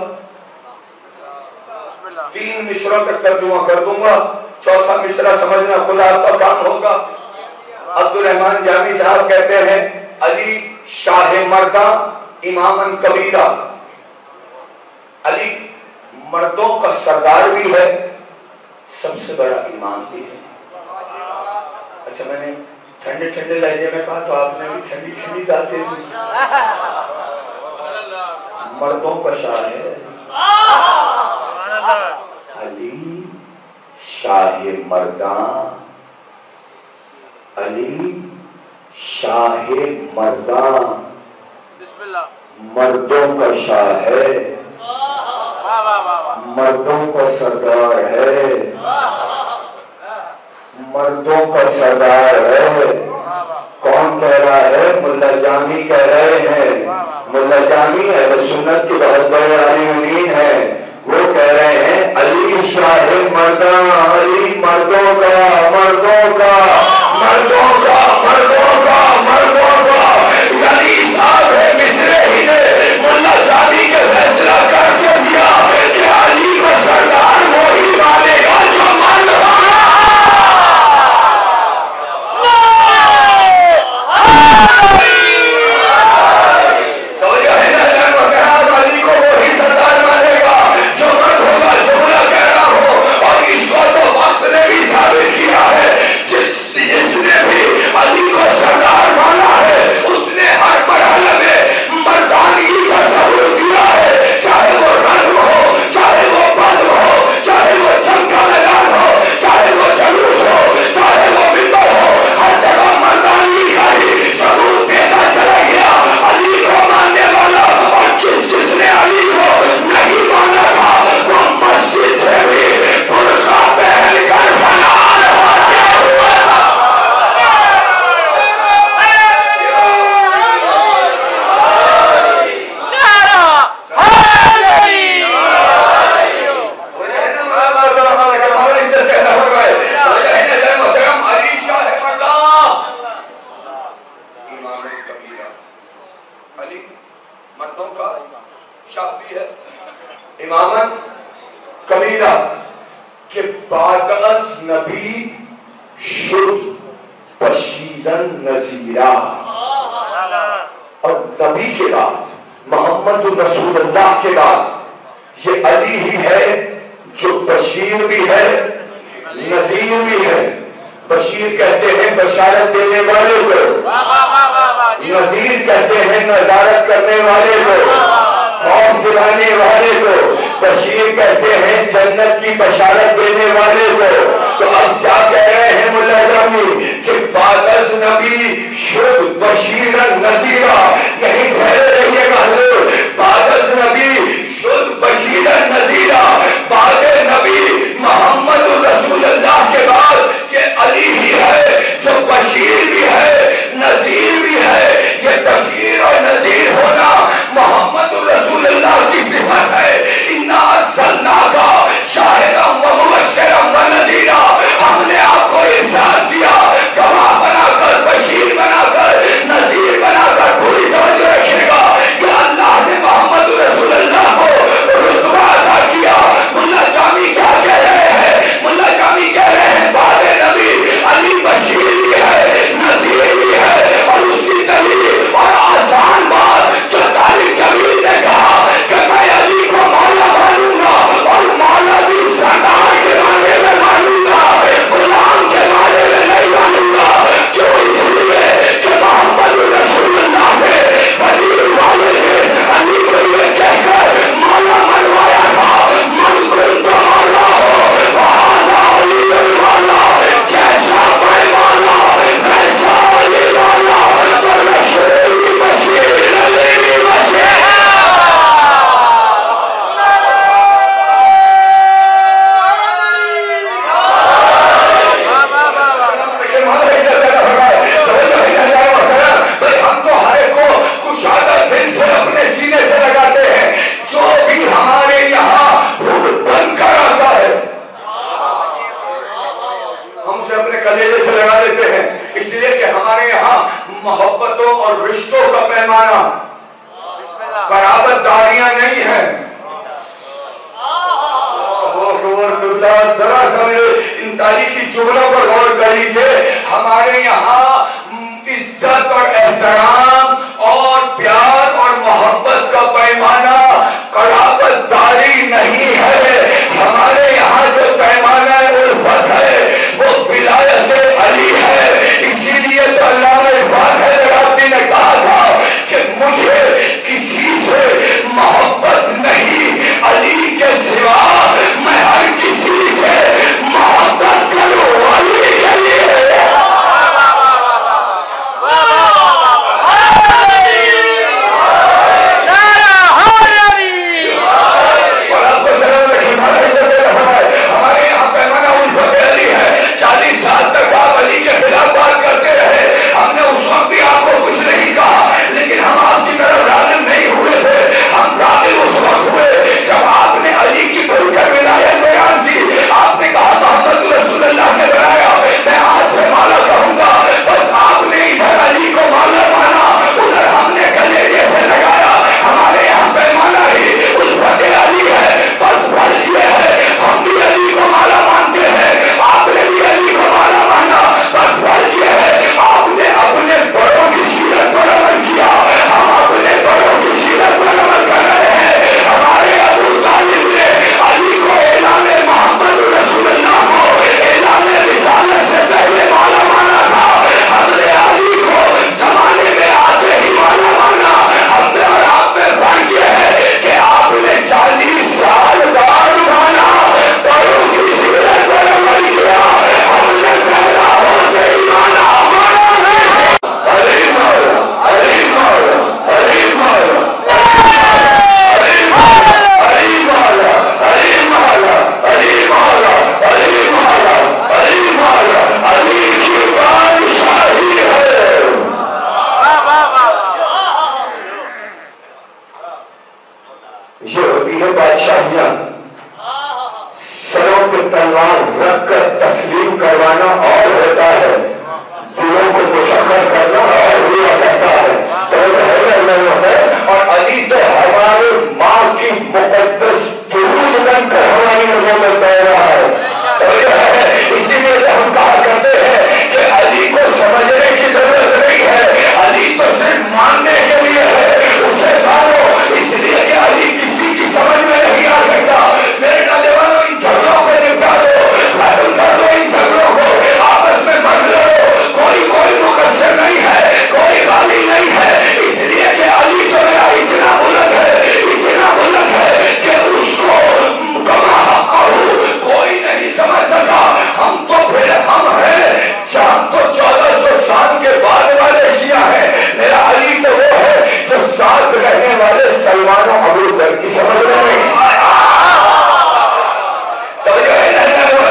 3 مصروں کا ترجمہ کر دوں گا. چوتھا مصرع سمجھنا خود آپ کا کام ہوگا. عبد الرحمان جامی صاحب کہتے ہیں علی شاہ مرداں امامن کبیرہ. علی مردوں کا سردار بھی ہے, سب سے بڑا امام بھی ہے. اچھا میں نے ٹھنڈے ٹھنڈے لہجے میں کہا تو آپ نے بھی ٹھنڈی ٹھنڈی گاتے دی. مردوں کا شاہ ہے علی شاہ مرداں. علی شاہ مرداں مردوں کا شاہ ہے, مردوں کا سردار ہے, مردوں کا سردار ہے. کون کہہ رہا ہے؟ ملا جامی کہہ رہے ہیں. ملا جامی اہل سنت کے بہت بڑے عالم دین ہیں. وہ کہہ رہے ہیں علی شاہ مرداں, علی مردوں کا مردوں کا مردوں کا مردوں کا مردوں کا. علی صاحب مصرے ہی نے ملا جامی کے فیصلہ کر کے دیا کہ علی کو سردار وہی مانے گا جو مان رہا. علی کو وہی سردار مانے گا جو مرد ہوگا, جو بلا کہہ رہا ہو. اور اس کو تو وقت نے بھی ثابت کیا ہے. جس نے بھی علی کو سردار مانا ہے اس نے ہر مرحلے میں مردانگی کا ثبوت دیا ہے. چاہے وہ رنگ ہو, چاہے وہ بد ہو, چاہے وہ جنگ کا میدان ہو, چاہے وہ جلوس ہو, چاہے وہ منبر ہو, ہر جگہ مردانگی کا ہی ثبوت دیتا چلا گیا. علی کو ماننے والا اور جس نے علی کو نہیں مانا تھا وہ مسجد سے بھی برقع پہن کر فلان واقع ہوا تھا. علی شاہ مرداں امام کبیرہ. علی مردوں کا شاہ بھی ہے, امامن کبیرہ کہ بعد از نبی شد بشیرن نذیرہ. اور نبی کے بعد محمد رسول اللہ کے بعد یہ علی ہی ہے جو بشیر بھی ہے نذیر بھی ہے. بشیر کہتے ہیں بشارت دینے والے کو, نذیر کہتے ہیں نظارت کرنے والے کو, خوف دلانے والے کو. بشیر کہتے ہیں جنت کی بشارت دینے والے کو. تو اب کیا کہہ رہے ہیں ملا جامی کہ بعد از نبی شد بشیرن نذیرہ. یہی ٹھہرے رہیے گا حضور. بعد از نبی شد بشیرن نذیرہ. بعد نبی محمد رسول اللہ کے بعد یہ علی ہی ہے جو بشیر بھی ہے نذیر بھی ہے. یہ بشیر اور نذیر ہونا محمد رسول اللہ کی صفت ہے. انا ارسلناک شاہدا و مبشرا و نذیرا. ہم نے آپ کو ارشاد دیا گواہ بنا کر, بشیر بنا کر, نذیر بنا کر. پوری توجہ رکھیے گا, یہ اللہ تاریاں نہیں ہیں. ذرا سا ان تاریخی جملوں پر غور کر لیجیے. ہمارے یہاں عزت اور احترام اور پیار اور محبت کا پیمانہ قرابت داری نہیں ہے. ہمارے یہاں جو پیمانہ الفت ہے وہ ولایت علی ہے. اسی لیے تو علامہ اقبال حیدرآبادی نے کہا تھا کہ مجھے کسی سے محبت نہیں علی کے سوا، میں ہر کسی سے محبت کروں علی کے لیے. ہمارے یہاں پیمانہ الفت علی ہے. 40 سال تک آپ علی کے خلاف بات کرتے رہے. ہم نے اس وقت بھی آپ کو کچھ نہیں کہا، لیکن ہم آپ کی طرف راغب نہیں ہوئے تھے. ہم راغب اس وقت ہوئے جب آپ نے علی کی کھل کر ولایت بیان کی. آپ نے کہا محمد رسول اللہ نے بنایا، میں آج سے مولا کہوں گا. بس آپ نے ادھر علی کو مولا مانا، ادھر ہم نے گلیرے سے لگایا. ہمارے یہاں پیمانہ ہی الفت علی ہے. بس فرض یہ ہے ہم بھی علی کو مولا مانتے ہیں، آپ نے بھی علی کو مولا مانا. بس فرض یہ ہے آپ نے اپنے بڑوں کی سیرت پر عمل کیا، ہم اپنے بڑوں کی سیرت پر عمل کر رہے ہیں. ہمارے ابو طالب نے علی کو اعلان محمد رسول اللہ کو اعلان رسالت سے پہلے مولا مانا تھا. ہم نے علی کو زمانے میں آتے ہی مولا مانا. ہم نے اور آپ میں فرق یہ ہے کہ آپ نے 40 سال بعد مانا، بڑوں کی سیرت پر عمل کیا. ہم نے پیدا ہوتے ہی مانا. علی مولا، علی مولا، علی مولا، علی مولا، علی مولا، علی مولا، علی مولا، علی مولا، علی مولا. علی کی بادشاہی ہے. یہ ہوتی ہے بادشاہیاں. سروں پہ تلوار رکھ کر تسلیم کروانا اور ہوتا ہے، دلوں کو مشخص کرنا اور ہوا کرتا ہے. تو اور علی تو ہمارے ماں کی مقدس درود بن کر ہماری نظروں میں بہ رہا ہے. تو یہ ہے اسی لیے تو ہم کہا کرتے ہیں کہ علی کو سمجھنے کی ضرورت نہیں ہے، علی تو صرف ماننے کے لیے ہے. اسے مانو اس لیے کہ علی کسی کی سمجھ میں نہیں آ سکتا. میرے نالے والوں ان جھگڑوں کو نپٹا دو، ختم کر دو ان جھگڑوں کو، آپس میں بڑھ لو. کوئی مقصر نہیں ہے، کوئی غالی نہیں ہے. اس لیے کہ علی تو میرا اتنا بلند ہے کہ اس کو کوئی نہیں سمجھ سکا. ہم تو پھر ہم ہیں، ہم تو 1400 سال کے بعد والے شیعہ ہیں. میرا علی تو وہ ہے جو ساتھ رہنے والے سلمان و ابو ذر کی سمجھ میں نہیں. تو جو ہے نا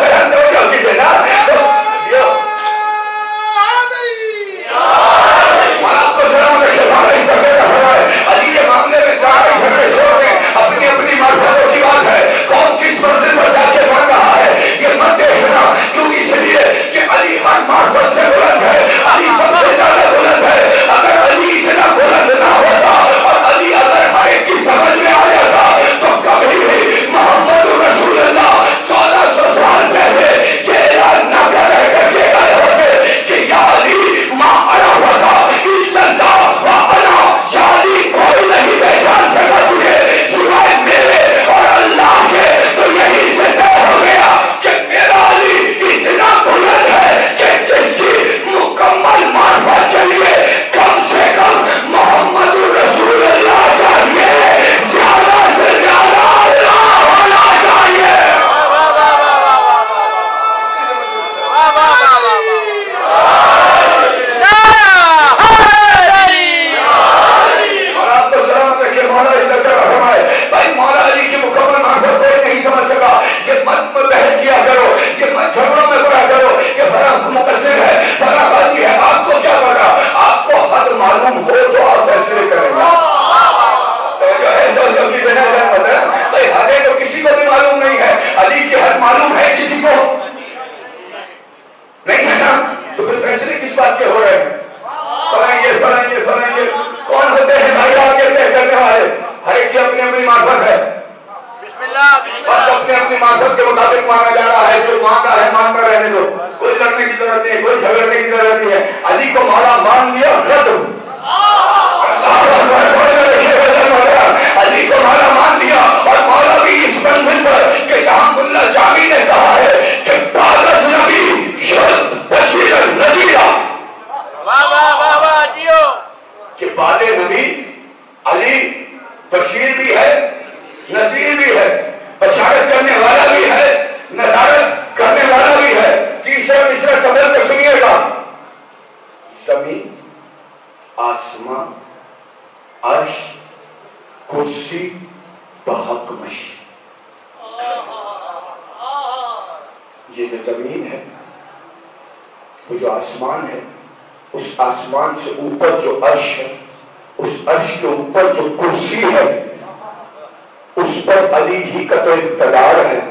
علی کے معاملے میں اپنی اپنی مرتبوں کی بات ہے. کون کس منزل پر جا کے بڑھ رہا ہے یہ مت دیکھنا. کیوں؟ اس لیے کہ علی ہر معرفت سے بلند ہے، علی سب سے زیادہ بلند ہے. اگر علی اتنا بلند نہ ہوتا اور علی اگر ہر ایک کی سمجھ میں آ جاتا تو کبھی بھی محمد رسول اللہ 1400 سال پہلے یہ اعلان نہ کر کے گئے ہوتے کہ یا علی ماں عرفت الا اللہ یا علی کوئی نہیں پہچان سکا تجھے سوائے میرے اور اللہ کے. تو یہی سے طے ہو گیا کہ میرا علی اتنا بلند ہے کہ جس کی مکمل معرفت کے لیے کم سے کم محمد رسول اللہ چاہیے، زیادہ سے زیادہ اللہ ہونا چاہیے. اور آپ تو سلامت رکھیے. مولا بھائی مولا علی کی مکمل معرفت کوئی نہیں سمجھ سکا. یہ مت بحث کیا کرو، یہ مت جھگڑوں میں پڑا کرو کہ بڑا مقصر ہے، بڑا غلطی ہے. آپ کو کیا پتا؟ آپ کو حد معلوم ہو تو آپ فیصلے کریں گے. تو جو ہے تو جلدی دینا پتا ہے بھائی حدیں تو کسی کو بھی معلوم نہیں ہے. علی کی حد معلوم ہے کسی کو نہیں ہے نا. تو پھر فیصلے کس بات کے ہو رہے ہیں؟ فلائیں کون ہوتے ہیں بھائی آگے طے کرنے والے؟ ہر ایک کی اپنی ہے اور اپنے اپنی معرفت کے مطابق مانا جا رہا ہے. جو مان رہا ہے مانتا رہنے دو, کوئی لڑنے کی ضرورت نہیں ہے, کوئی جھگڑنے کی ضرورت نہیں ہے. علی کو مولا مان دیا رد, علی کو مولا مان دیا. اور مولا بھی اس منزل پر کہ جہاں ملا جامی نے کہا ہے کہ بالغ نبی شد بشیر نذیرہ, کہ بالغ نبی علی بشیر بھی ہے نذیر بھی ہے, بشارت کرنے والا بھی ہے نذارت کرنے والا بھی ہے. تیسرا مصرع سمجھ کر سنیے گا. زمین آسمان عرش کرسی بحق مشی, یہ جو زمین ہے وہ جو آسمان ہے, اس آسمان سے اوپر جو عرش ہے, اس عرش کے اوپر جو کرسی ہے, اس پر علی ہی کا تو اقتدار ہے.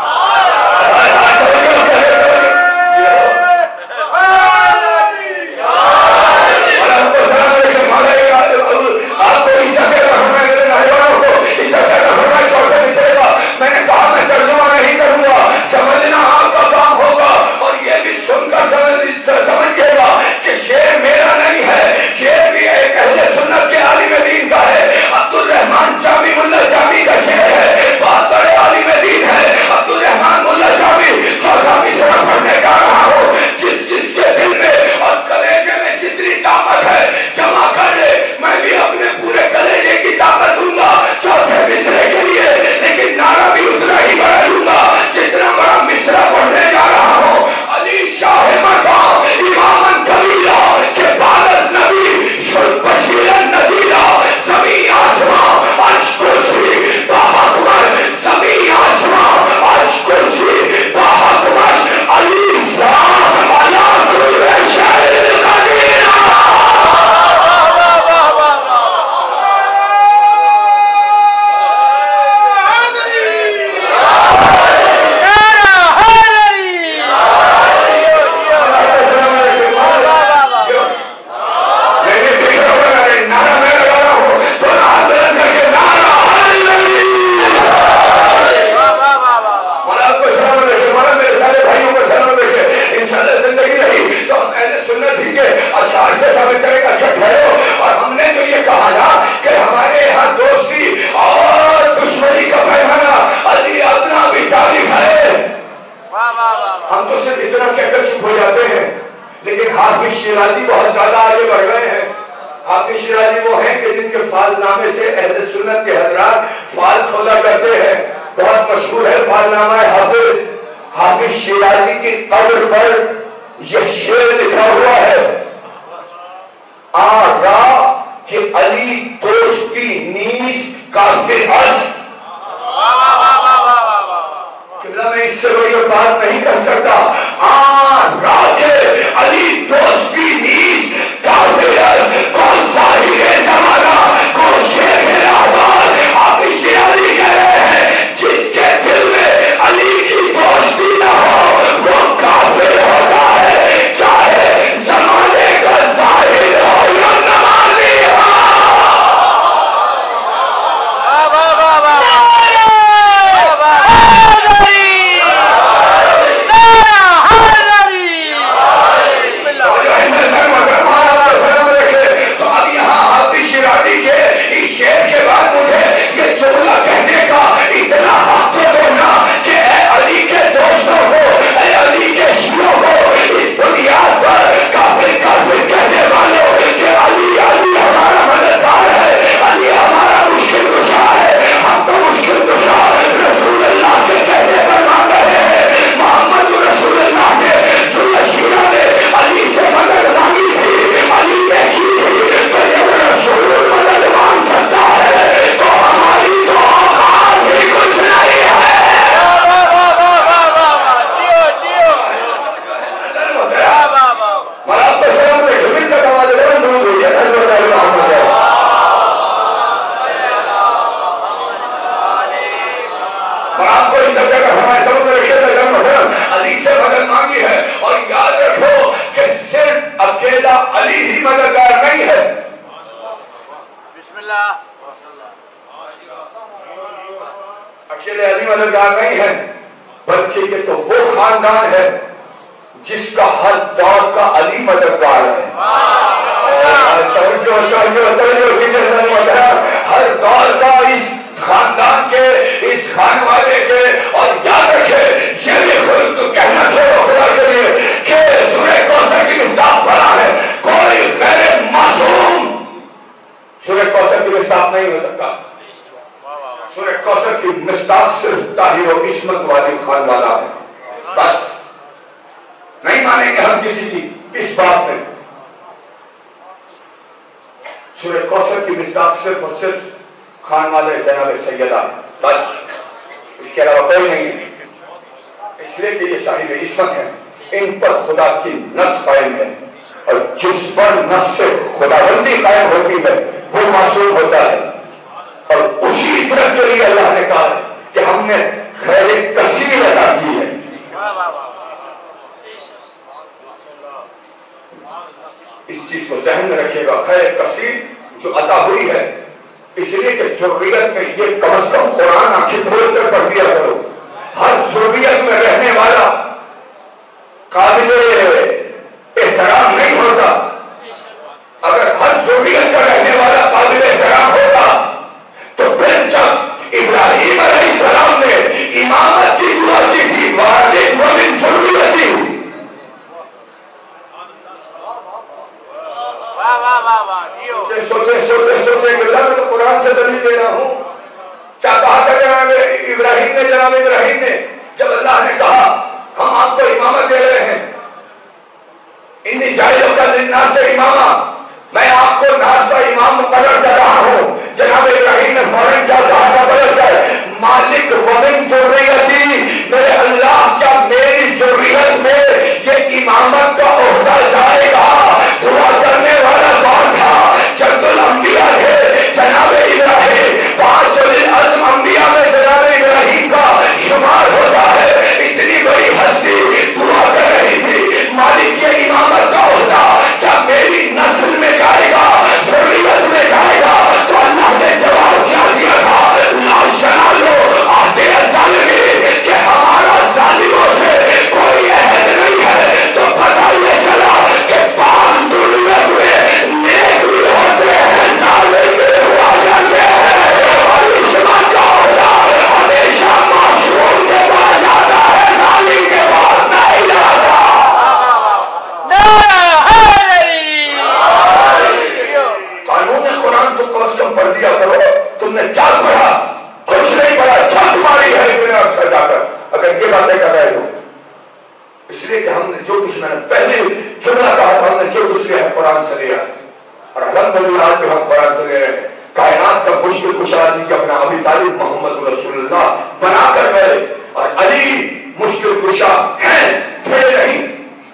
میں نے کہا میں ترجمہ نہیں کروں گا, سمجھنا آپ کا کام ہوگا. اور یہ بھی سن کر سمجھیے گا کہ شعر میرا نہیں ہے, شعر بھی ایک اہل سنت کے عالم دین کا ہے. عبد الرحمان جامی ملا جامی کا شعر ہے, بہت بڑے عالم دین ہے عبد الرحمان ملا جامی. چوتھا مصرع پڑھنے جا رہا ہوں, جس جس کے دل میں اور کلیجے میں جتنی طاقت ہے جمع کر لے, میں بھی اپنے پورے کلیجے کی طاقت دوں گا چوتھے مصرع کے لیے, لیکن نعرہ بھی اتنا ہی بڑا دوں گا جتنا بڑا مصرع پڑھنے جا رہا ہوں. علی شاہ مقام اماماً کبیرہ کے بالغ نبی شد بشیرا نذیرا, زمین آسمان عرش کرسی بحق مش, زمین آسمان عرش کرسی بحق مش, علی شاہ علی کل شیء قدیر. اور ہم نے تو یہ کہا نا کہ ہمارے یہاں دوستی اور دشمنی کا پیمانہ علی اپنا بھی تاریخ ہے. ہم تو صرف اتنا کہہ کر چپ ہو جاتے ہیں, لیکن حافظ شیرازی بہت زیادہ آگے بڑھ گئے ہیں. حافظ شیرازی وہ ہیں کہ جن کے فال نامے سے اہل سنت کے حضرات فال کھولا کرتے ہیں. بہت مشہور ہے فال نامہ حافظ. حافظ شیرازی کی قبر پر یہ شعر لکھا ہوا ہے, آگاہ کہ علی دوستی نیست کافر است. قبلہ میں اس سے کوئی بات نہیں کر سکتا. آگاہ کہ علی دوستی نیست کافر است. کون ظاہر زمانہ کون شیخ راہبار حافظ شیرازی کہہ رہے ہیں, جس کے دل میں علی کی دوستی نہ ہو وہ کافر ہوتا ہے, چاہے زمانے کا ظاہر ہو یا نمازی ہو. تو اب یہاں حافظ شیرازی کے اس شعر کے بعد مجھے یہ جملہ کہنے کا اتنا حق دینا کہ اے علی کے دوستوں کو, اے علی کے شیعوں کو, اس بنیاد پر کافر کافر کہنے والوں کہ علی علی ہمارا مددگار ہے, علی ہمارا مشکل کشا ہے. ہم تو مشکل کشا رسول اللہ کے کہنے پر مان رہے ہیں. محمد رسول اللہ کے شیعہ نے علی سے مدد مانگی تھی, علی نے کی تھی, تو جب رسول مدد مانگ سکتا ہے تو ہماری تو اوقات بھی کچھ نہیں ہے. علی سے مدد مانگی ہے, اور یاد رکھو کہ صرف اکیلا علی ہی مددگار نہیں ہے. بسم اللہ. اکیلے علی مددگار نہیں ہے، بلکہ یہ تو وہ خاندان ہے جس کا ہر دور کا علی مددگار ہے۔ ہر دور کا اس خاندان کے، اس خان والے کے، اور یاد رکھے یہ بھی خود تو کہنا چھوڑو خدا کے لیے کہ سورہ کوثر کی مصداق پڑھا ہے، کوئی غیر معصوم سورہ کوثر کی مصداق نہیں ہو سکتا۔ سورہ کوثر کی مصداق صرف طاہر و عصمت والی خان والا ہے، بس نہیں مانیں گے ہم کسی کی اس بات میں۔ سورہ کوثر کی مصداق صرف اور صرف خان والے جناب سیدہ، بس اس کے علاوہ کوئی نہیں ہے، اس لیے کہ یہ صاحب عصمت ہیں، ان پر خدا کی نص قائم ہے، اور جس پر نص سے خداوندی قائم ہوتی ہے وہ معصوم ہوتا ہے، اور اسی طرح کے لیے اللہ نے کہا کہ ہم نے خیر کثیر عطا کی ہے۔ اس چیز کو ذہن میں رکھیے گا، خیر کثیر جو عطا ہوئی ہے، اس لیے کہ ضروریت میں یہ کم از کم قرآن آنکھیں کھول کر پڑھ دیا کرو۔ ہر ضروریت میں رہنے والا قابل احترام نہیں ہوتا، اگر ہر ضروریت کا رہنے والا قابل احترام ہوتا تو پھر جب ابراہیم علیہ السلام نے امامت کی دعا کی تھی والد ومن ضروریتی، سوچیں کہ اللہ میں تو قرآن سے دلیل دے رہا ہوں، کیا کہا تھا جناب ابراہیم نے جب اللہ نے کہا ہم آپ کو امامت دے رہے ہیں، انی جاعلک للناس اماما، میں آپ کو ناس کا امام مقرر کر رہا ہوں۔ جناب ابراہیم نے فوراً کیا کہا بدل کر مالک ومن ذریتی، میرے اللہ کیا میری ذریت میں یہ امامت کا عہدہ جائے گا؟ دعا کرنے والا کون تھا؟ جد الانبیاء تھے جناب ابراہیم، 5 اولی العزم انبیاء میں جناب ابراہیم کا شمار ہوتا ہے۔ اتنی بڑی ہستی دعا کر رہی تھی مالک کے امامت کا عہدہ کیا میری نسل میں جائے گا، ذریت میں جائے گا؟ تو اللہ نے جواب کیا دیا تھا، لا شنالو عہدِ الظالمین، کہ ہمارا ظالموں سے کوئی عہد نہیں ہے۔ تو پتہ یہ چلا کہ بعض ضرورت میں نیک بھی ہوتے ہیں، ظالم بھی ہوا کرتے ہیں، اور عصمت کا عہدہ ہمیشہ معصوم کے پاس جاتا ہے، ظالم کے پاس نہیں جاتا۔ قانون قرآن تو کم از کم پڑھ دیا کرو، تم نے کیا پڑھا؟ کچھ نہیں پڑھا، چھت ماری ہے اتنے عرصہ جا کر اگر یہ باتیں کر رہے ہو۔ اس لیے کہ ہم نے جو کچھ، میں نے پہلے جملہ کہا تھا، ہم نے جو کچھ لیا ہے قرآن سے لیا ہے، اور الحمدللہ آج بھی ہم قرآن سے لے رہے ہیں۔ کائنات کا مشکل کشا آدمی کہ اپنا ابی طالب محمد رسول اللہ بنا کر گئے، اور علی مشکل کشا ہیں، تھے نہیں۔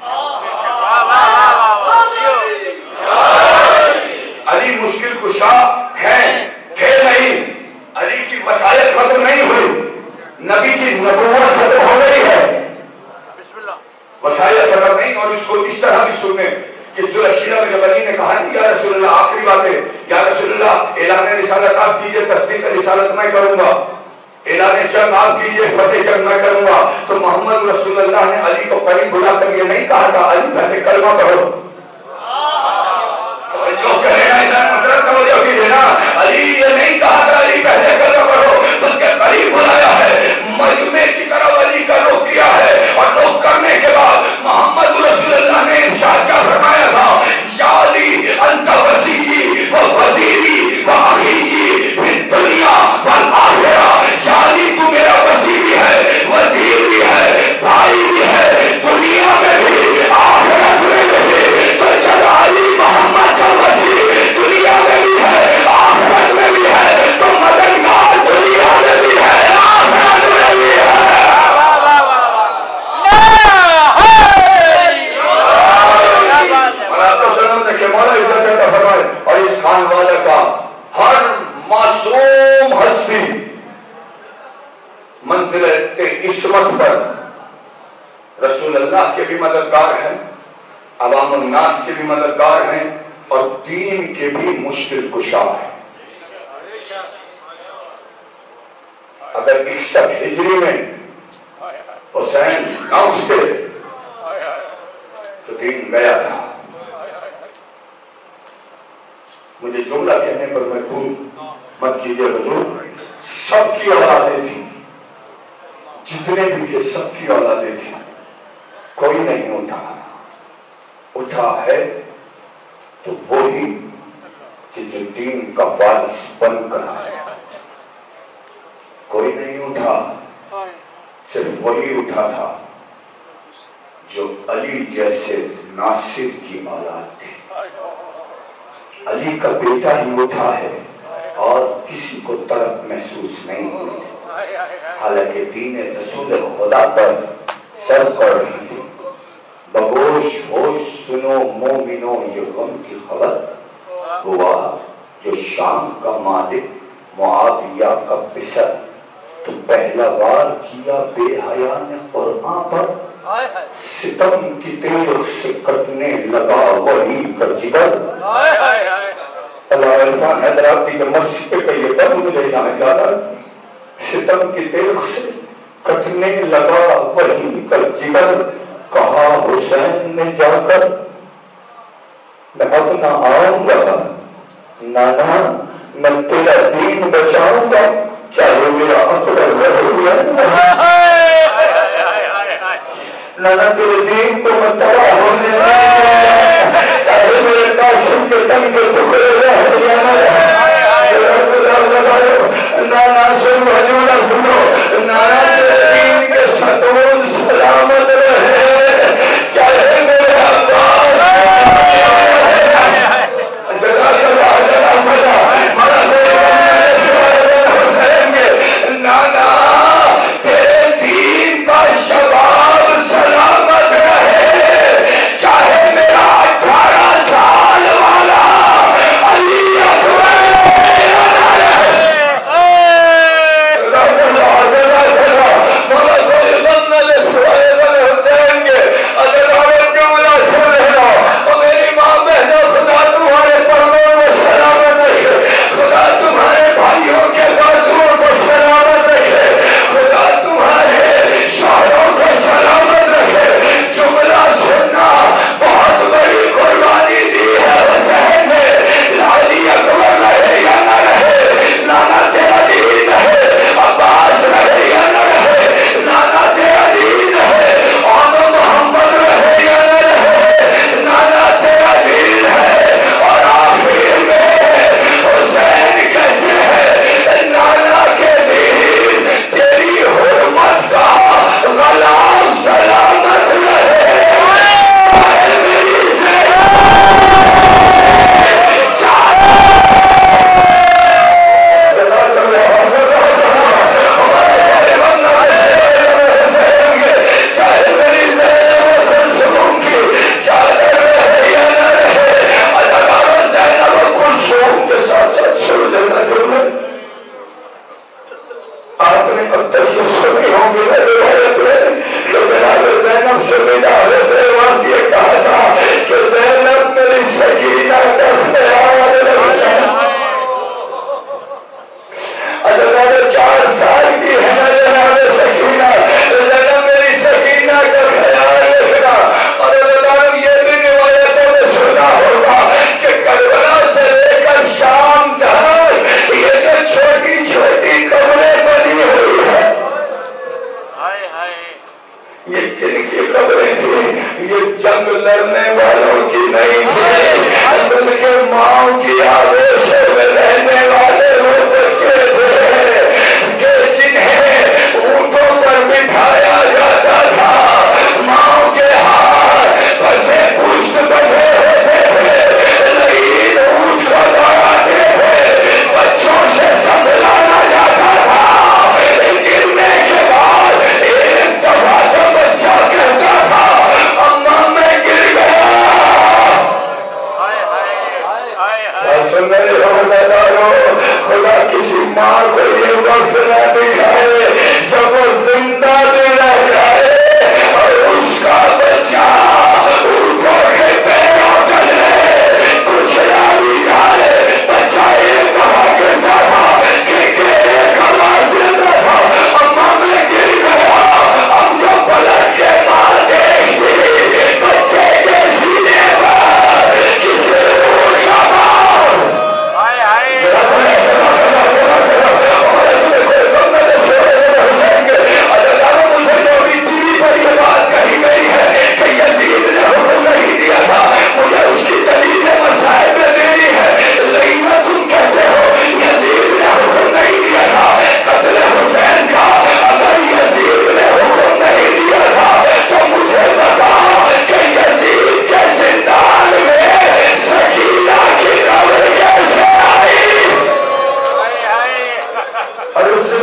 علی مشکل کشا ہیں، تھے نہیں۔ علی کی مسائل ختم نہیں ہوئی، نبی کی نبوت ختم ہو گئی ہے، مسائل ختم نہیں۔ اور اس کو اس طرح بھی سنیں کہ ذوالشیرہ میں جب علی نے کہا کہ یا رسول اللہ آخری بات ہے، یا رسول اللہ اعلان رسالت آپ کیجئے، تصدیق رسالت میں کروں گا، اعلان جنگ آپ کیجئے، فتح جنگ میں کروں گا، تو محمد رسول اللہ نے علی کو قریب بلا کر یہ نہیں کہا تھا علی پہلے کلمہ پڑھو۔ علی یہ نہیں کہا تھا علی پہلے کلمہ پڑھو، بلکہ قریب بلایا ہے، مجمع کی طرف علی کا رخ کیا ہے، اور رخ کرنے کے بعد محمد رسول اللہ نے ارشاد کیا فرمایا تھا، یا علی انت وسیعی و وزیری و اخی فی الدنیا والآخرہ، یا علی تو میرا وسیع بھی ہے، وزیر بھی ہے، بھائی بھی ہے، دنیا میں بھی آخرت میں بھی۔ تو جب علی محمد کا وسیع دنیا میں بھی ہے، آخرت میں بھی ہے، تو مددگار دنیا میں بھی ہے، آخرت میں بھی ہے۔ اور اس خان والے کا ہر معصوم ہستی منزل عصمت پر رسول اللہ کے بھی مددگار ہیں، عوام الناس کے بھی مددگار ہیں، اور دین کے بھی مشکل کشا ہیں۔ اگر 61 ہجری میں حسین نہ اٹھتے تو دین گیا تھا. مجھے جملہ کہنے پر محفوظ مت کیجیے حضور. سب کی اولادیں تھیں، جتنے بھی تھے سب کی اولادیں تھیں، کوئی نہیں اٹھا. اٹھا ہے تو وہی کہ جو دین کا وارث بن کر آیا. کوئی نہیں اٹھا، صرف وہی اٹھا تھا جو علی جیسے ناصر کی اولاد تھی. علی کا بیٹا ہی اٹھا ہے اور کسی کو طرف محسوس نہیں ہوئی، حالانکہ دین رسول خدا پر سر پڑ رہی تھی. بگوش ہوش سنو مومنو یہ غم کی خبر، ہوا جو شام کا مالک معاویہ کا پسر. تو پہلا بار کیا بے حیا نے قرآن پر، ستم کی تیغ سے کٹنے لگا وہی کا جگر. اللہ عرفان حیدرآبادی کے مسجد پہ یہ پر مجھے یہاں یاد آ، ستم کی تیغ سے کٹنے لگا وہی کا جگر. کہا حسین نے جا کر میں اپنا آؤں گا نانا، میں تیرا دین بچاؤں گا چاہے میرا اکبر رہے. نانا تیرے دین کو میں تباہ ہونے دوں، چاہے میرے قاسم کے تن کے ٹکڑے رہ جانا. نانا سن حضور سنو، نانا تیرے دین کے ستون سلامت رہے چاہے میرے عباس. نانا تیرے دین کا شباب سلامت رہے چاہے میرا 18 سال والا علی اکبر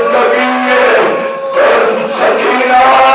زندگی میں سکینہ